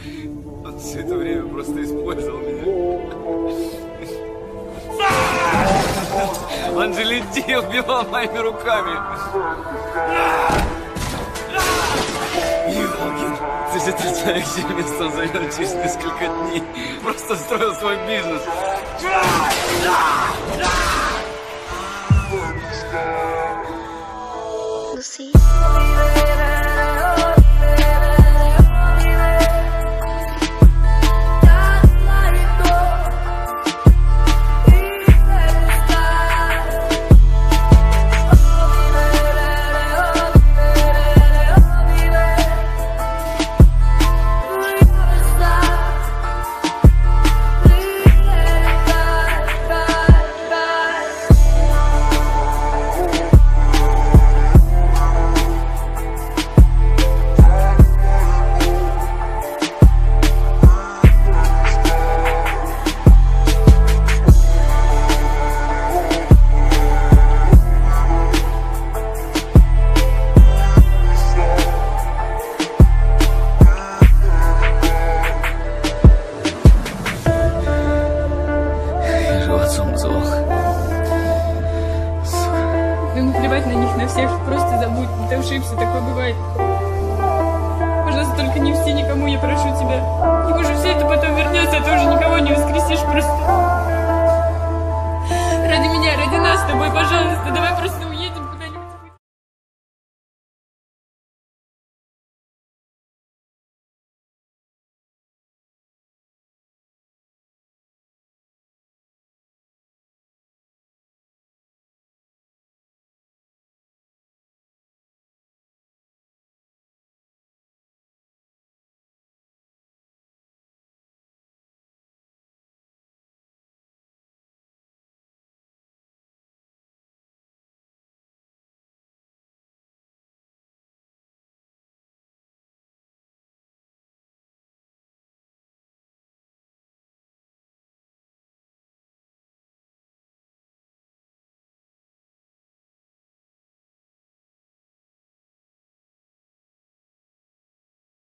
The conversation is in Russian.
Он все это время просто использовал меня. Он же людей убивал моими руками. Иволгин, ты же этот человек, чье место он займет через несколько дней. Просто строил свой бизнес. Lucy. Да наплевать на них, на всех, просто забудь, ты ошибся, такое бывает. Пожалуйста, только не все никому, я прошу тебя. И уже все это потом вернется, а ты уже никого не воскресишь просто. Ради меня, ради нас с тобой, пожалуйста, давай просто уйдем.